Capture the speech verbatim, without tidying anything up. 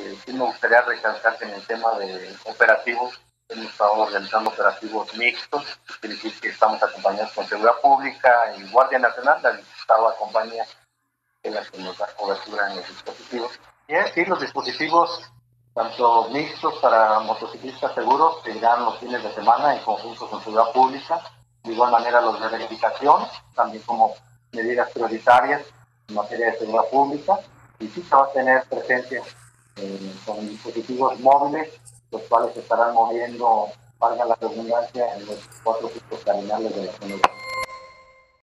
Eh, sí me gustaría recalcar que en el tema de operativos hemos estado organizando operativos mixtos, es decir, que estamos acompañados con Seguridad Pública y Guardia Nacional, la Estado acompaña, que es la que nos da cobertura en los dispositivos. Y es decir, los dispositivos, tanto mixtos para motociclistas seguros, que irán los fines de semana en conjunto con Seguridad Pública, de igual manera los de verificación, también como medidas prioritarias en materia de seguridad pública, y sí se va a tener presencia eh, con dispositivos móviles, los cuales se estarán moviendo, valga la redundancia, en los cuatro picos cardinales de la zona.